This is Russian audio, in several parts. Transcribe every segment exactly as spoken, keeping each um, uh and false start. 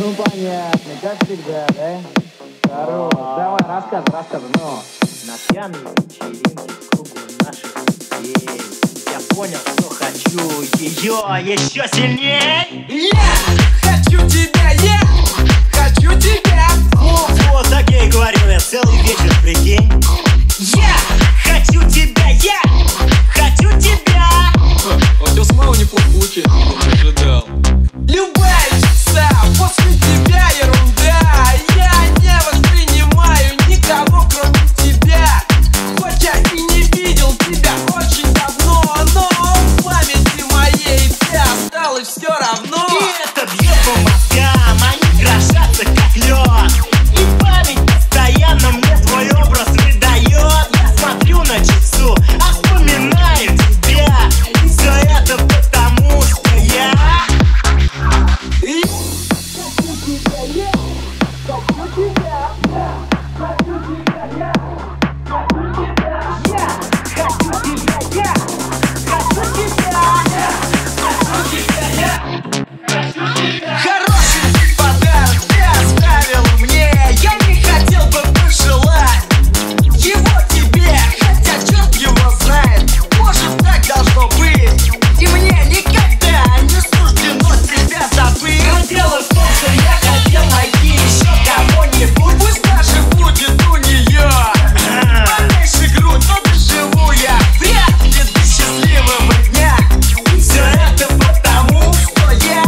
Ну понятно, как всегда, да? Хорош, давай, рассказывай, рассказывай, ну. На пьяной вечеринке в кругу наших друзей я понял, что хочу ее еще сильней. Я хочу тебя, я хочу тебя. Вот так я и говорил, я целый вечер, прикинь. Я хочу тебя, я хочу тебя. А у тебя самого неплохо получается, я не ожидал. любая часа после тебя ерунда. Я не воспринимаю никого, кроме тебя. Хоть я и не видел тебя очень давно, но в памяти моей ты осталась все равно. И это бьет по мозгам, они крошатся как лед. И память постоянно мне твой образ выдает. Я смотрю на часу, а вспоминаю тебя. И все это потому, что я Хороший подарок ты оставил мне. Я не хотел бы пожелать его тебе, хотя черт его знает, может так должно быть. И мне никогда не суждено тебя забыть. Но дело в том, что я хотел найти еще кого-нибудь. Пусть даже будет у нее больнейший грудь, но доживу я вряд ли до счастливого дня. И все это потому, что я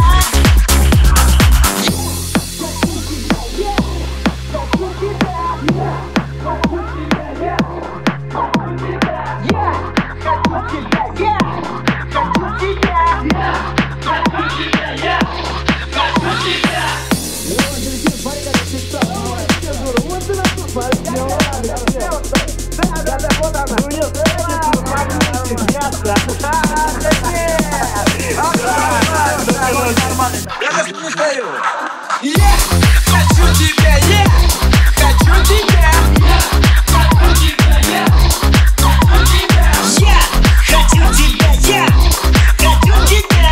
Я хочу тебя, я хочу тебя. Я хочу тебя, я хочу тебя.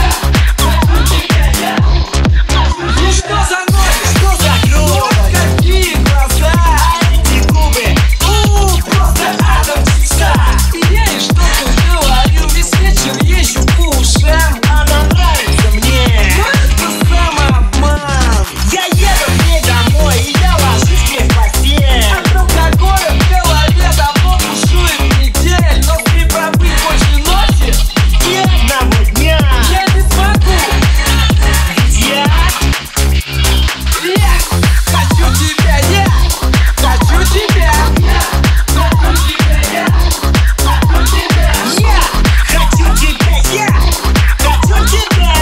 Ну что за ночь, что за круг, какие глаза, эти губы. у, просто адом часа. Я и что-то говорю, весь вечер езжу по ушам. Она нравится мне. Это самообман. Я еду к ней домой, и я ложусь к ней в постель. А вдруг такое в голове давно бушует метель. Но при пробыть больше ночи И одного дня я не смогу. я Я хочу тебя, я хочу тебя. Я хочу тебя, я хочу тебя. Я хочу тебя, я хочу тебя.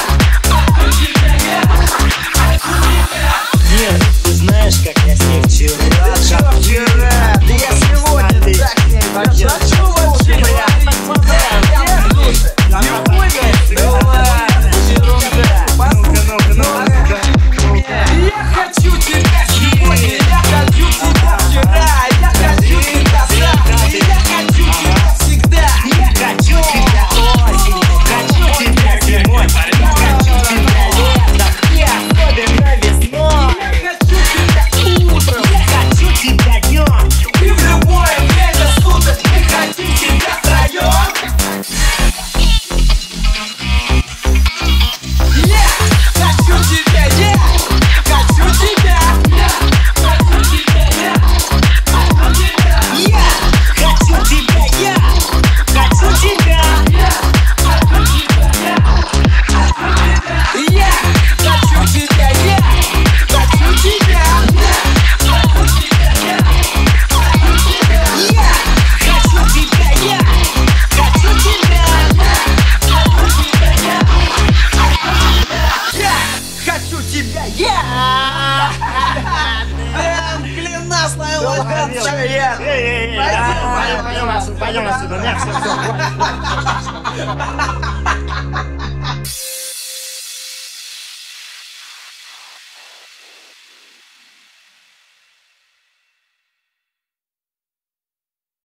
Нет, ты знаешь, как я с ней вчера. Что вчера? Да я сегодня Смотри. так с ней вообще. А что вообще говорить? Слушай, не пугай. Да ладно, ерунда. Ну-ка, ну-ка, ну-ка. Я хочу тебя сегодня, я хочу тебя вчера, я хочу тебя завтра, я хочу тебя всегда. Я хочу тебя осенью, хочу тебя зимой, я хочу тебя летом и особенно весной. Я хочу тебя утром, Я хочу тебя днем. и в любое время суток мы хотим тебя втроем. Я хочу тебя, я хочу тебя. Я хочу тебя, я хочу тебя. Я хочу тебя, я хочу тебя. Я хочу тебя, я хочу тебя. Я хочу тебя, я хочу тебя. Я хочу тебя, я. Клянастная лошадка, я. Эй, эй, эй, пойдем, пойдем отсюда, пойдем отсюда. Нет, все, все.